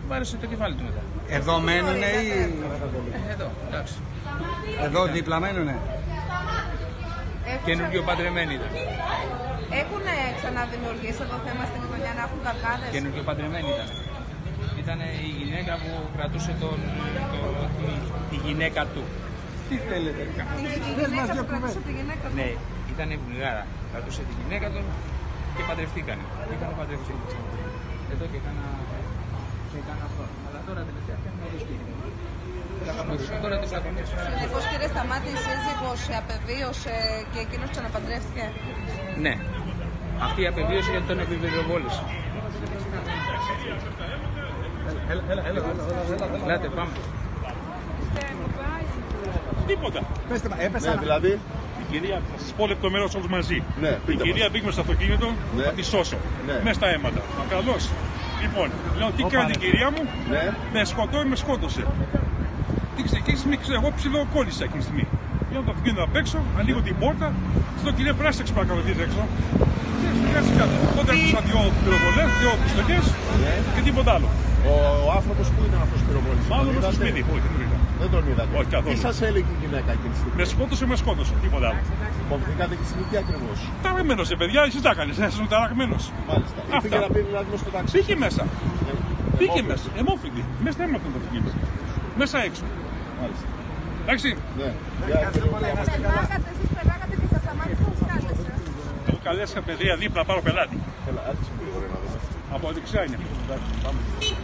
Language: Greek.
Βάρεσε το κεφάλι του μετά. Εδώ μένουνε ή... Εδώ, εντάξει. Εδώ δίπλα μένουνε. Καινούργιο παντρεμένοι ήταν. Έχουν ξαναδημιουργήσει το θέμα στην γειτονιά να έχουν καυγάδες? Καινούργιο παντρεμένοι ήταν. Ήταν η γυναίκα που κρατούσε τη γυναίκα του. Τι θέλετε, Η γυναίκα που κρατούσε τη γυναίκα του. Ναι, ήταν η Βουλγάρα. Κρατούσε τη γυναίκα του και παντρευτήκανε. Είχαν παντρευτεί. Εδώ και κάνα αυτό. Αλλά τώρα τελευταία φτιάχνουν το σπίτι. Τώρα τις αγωνίες. Συνεπώς, κύριε Σταμάτη, η σύζυγος απεβίωσε και εκείνος ξαναπαντρεύτηκε? Ναι. Αυτή η απεβίωση γιατί τον επιβεβαιοβόλησε. Ελάτε, πάμε. Τίποτα. Έπεσαν. Δηλαδή. Η κυρία, θα σας πω λεπτομέρως όλους μαζί. Ναι, η κυρία μπήκε στο αυτοκίνητο, ναι, θα τη σώσω. Ναι. Μέσα στα αίματα. Καλώς. Λοιπόν, λέω τι κάνει η κυρία μου, Ναι. με σκοτώνει, με σκότωσε. Τι ξέρει, εγώ ψιλοκόλλησα εκείνη τη στιγμή. Λέω το αυτοκίνητο απ' έξω, ανοίγω την πόρτα, στο κυρία πράσεξε παρακαλώ τι έξω. Τότε άκουσα δύο πυροβολές, δύο πιστολιές και τίποτα άλλο. Ο άνθρωπος που ήταν αυτός πυροβόλης? Μάλλον στο σπίτι, όχι δεν τον είδα. Δεν τον είδατε? Όχι καθόλου. Τι σας έλεγε η γυναίκα εκείνη τη στιγμή? Με σκότωσε, τίποτα άλλο. Φοβηθήκατε και στην τι ακριβώς? Ταραγμένος παιδιά, εσείς τα κάνεις, ήσουν ταραγμένος. Μάλιστα. Πήγε να πει δηλαδή στο ταξί. Πήγε μέσα. Πήγε μέσα. Εμόφυγη. Μέσα δεν έμαθαν το πήγε. Μέσα έξω. Μάλιστα. Εντάξει. Ναι. Περνάγατε, εσείς περνάγατε και σας σταμάτησε, πώς κάλεσε? Έχω καλέσει παιδεία δίπλα να πάρω πελάτη. Έλα, άρχισε λίγο να δούμε. Από δεξιά είναι.